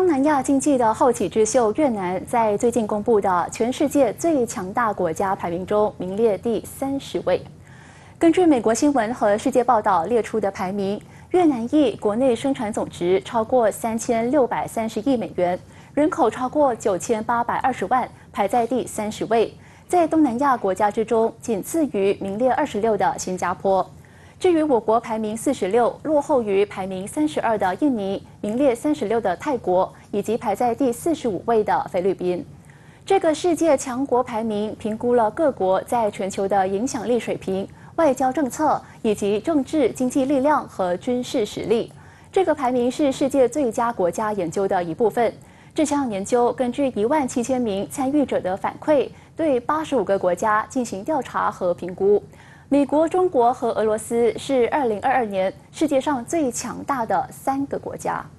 东南亚经济的后起之秀越南，在最近公布的全世界最强大国家排名中名列第30位。根据美国新闻和世界报道列出的排名，越南裔国内生产总值超过3630亿美元，人口超过9820万，排在第30位。在东南亚国家之中，仅次于名列26的新加坡。至于我国排名46，落后于排名32的印尼，名列36的泰国，以及排在第45位的菲律宾。这个世界强国排名评估了各国在全球的影响力水平、外交政策以及政治经济力量和军事实力。这个排名是世界最佳国家研究的一部分。这项研究根据17000名参与者的反馈，对85个国家进行调查和评估。美国、中国和俄罗斯是2022年世界上最强大的3个国家。